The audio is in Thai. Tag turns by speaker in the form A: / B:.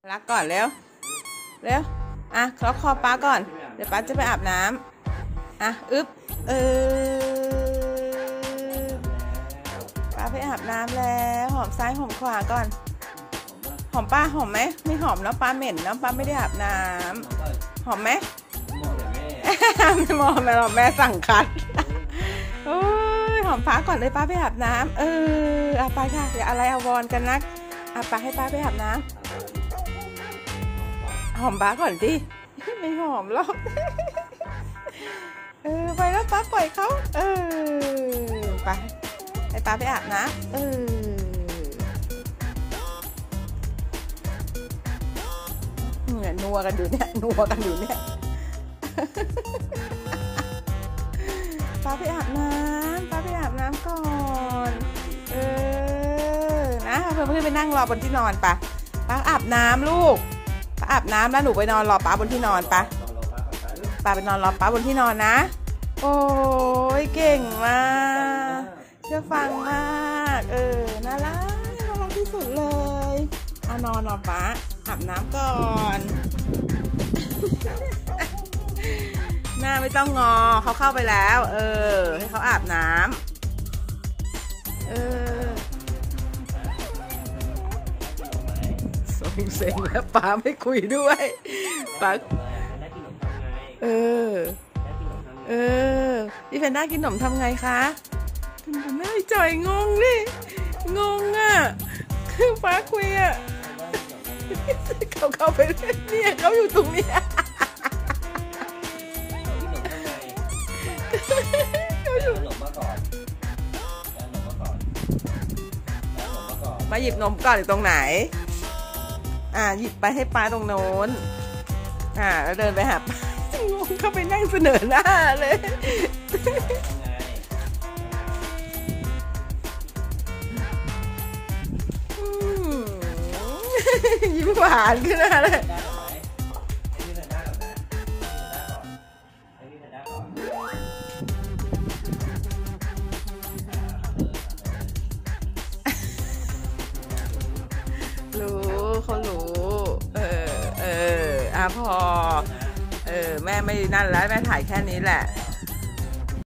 A: รักก่อนเร็วอ่ะคล้องคอป้าก่อนเดี๋ยวป้าจะไปอาบน้ำอ่ะป้าไปอาบน้ำแล้วหอมซ้ายหอมขวาก่อนหอมป้าหอมไหมไม่หอมแล้วป้าเหม็นแล้วป้าไม่ได้อาบน้ำหอมไหมไม่มองแม่สั่งคัดโอ้ยหอมป้าก่อนเลยป้าไปอาบน้ำเอาไปค่ะอย่าอะไรอาวรกันนักเอาไปให้ป้าไปอาบน้ำหอมป้าก่อนดิไม่หอมหรอกไปแล้วป้าปล่อยเขาไปให้ป้าไปอาบน้ำเนี่ยนัวกันอยู่เนี่ยป้าไปอาบน้ำก่อนนะเพื่อนๆไปนั่งรอบนที่นอนป้าอาบน้ำลูกป้าอาบน้ำแล้วหนูไปนอนรอป้าบนที่นอนป้าไปนอนรอป้าบนที่นอนนะโอ้ยเก่งมากเชื่อฟังมากน่ารักที่สุดเลยเอานอนป้าอาบน้ำก่อนหน้าไม่ต้องงอเขาเข้าไปแล้วให้เขาอาบน้ำเซ็งแล้วป้าไม่คุยด้วยป้าพี่แพนด้ากินขนมทำไงคะแม่จ่อยงงดิงงอ่ะคือป้าคุยอ่ะเขาเข้าไปเนี่ยเขาอยู่ตรงนี้มาหยิบนมก่อนอยู่ตรงไหนหยิบไปให้ป้าตรงโน้นแล้วเดินไปหาป้างงเข้าไปนั่งเสนอหน้าเลยยิ้มหวานขึ้นมาเลยเขารู้พอแม่ไม่นั่นแล้วแม่ถ่ายแค่นี้แหละ